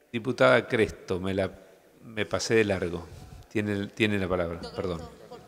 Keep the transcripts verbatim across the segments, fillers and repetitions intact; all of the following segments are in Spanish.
Diputada Cresto, me, la, me pasé de largo. Tiene, tiene la palabra, perdón.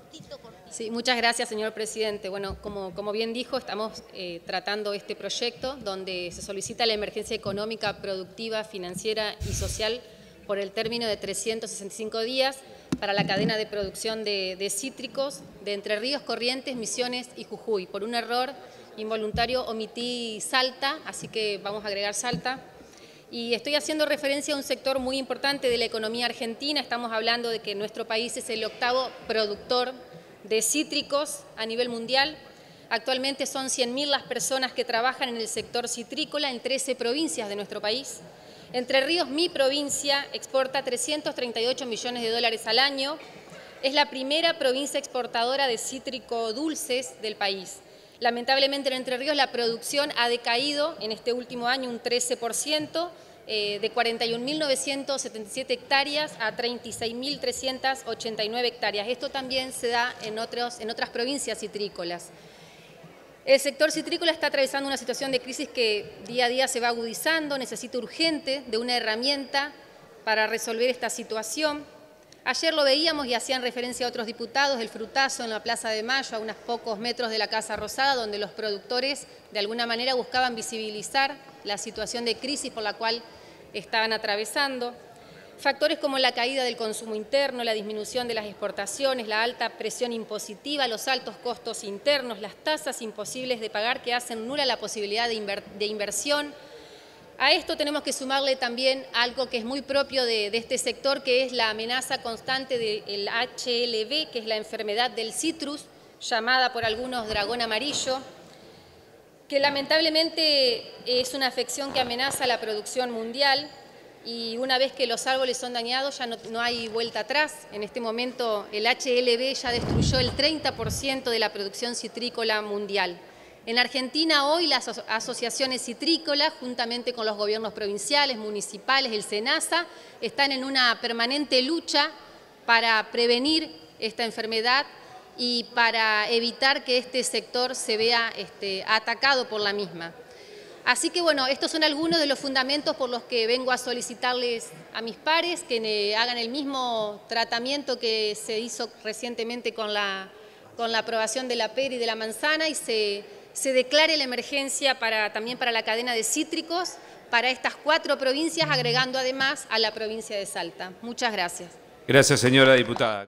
Sí, muchas gracias, señor presidente. Bueno, como, como bien dijo, estamos eh, tratando este proyecto donde se solicita la emergencia económica, productiva, financiera y social por el término de trescientos sesenta y cinco días para la cadena de producción de, de cítricos de Entre Ríos, Corrientes, Misiones y Jujuy. Por un error involuntario omití Salta, así que vamos a agregar Salta. Y estoy haciendo referencia a un sector muy importante de la economía argentina. Estamos hablando de que nuestro país es el octavo productor de cítricos a nivel mundial. Actualmente son cien mil las personas que trabajan en el sector citrícola en trece provincias de nuestro país. Entre Ríos, mi provincia, exporta trescientos treinta y ocho millones de dólares al año. Es la primera provincia exportadora de cítrico dulces del país. Lamentablemente en Entre Ríos la producción ha decaído en este último año un trece por ciento, eh, de cuarenta y un mil novecientas setenta y siete hectáreas a treinta y seis mil trescientas ochenta y nueve hectáreas. Esto también se da en, otros, en otras provincias citrícolas. El sector citrícola está atravesando una situación de crisis que día a día se va agudizando, necesita urgente de una herramienta para resolver esta situación. Ayer lo veíamos y hacían referencia a otros diputados, el frutazo en la Plaza de Mayo, a unos pocos metros de la Casa Rosada, donde los productores de alguna manera buscaban visibilizar la situación de crisis por la cual estaban atravesando. Factores como la caída del consumo interno, la disminución de las exportaciones, la alta presión impositiva, los altos costos internos, las tasas imposibles de pagar que hacen nula la posibilidad de, inver- de inversión. A esto tenemos que sumarle también algo que es muy propio de, de este sector, que es la amenaza constante del H L V, que es la enfermedad del citrus, llamada por algunos dragón amarillo, que lamentablemente es una afección que amenaza la producción mundial y una vez que los árboles son dañados ya no, no hay vuelta atrás. En este momento el H L V ya destruyó el treinta por ciento de la producción citrícola mundial. En Argentina hoy las asociaciones citrícolas, juntamente con los gobiernos provinciales, municipales, el SENASA, están en una permanente lucha para prevenir esta enfermedad y para evitar que este sector se vea este, atacado por la misma. Así que bueno, estos son algunos de los fundamentos por los que vengo a solicitarles a mis pares que hagan el mismo tratamiento que se hizo recientemente con la, con la aprobación de la pera y de la manzana y se... se declare la emergencia para, también para la cadena de cítricos para estas cuatro provincias, agregando además a la provincia de Salta. Muchas gracias. Gracias, señora diputada.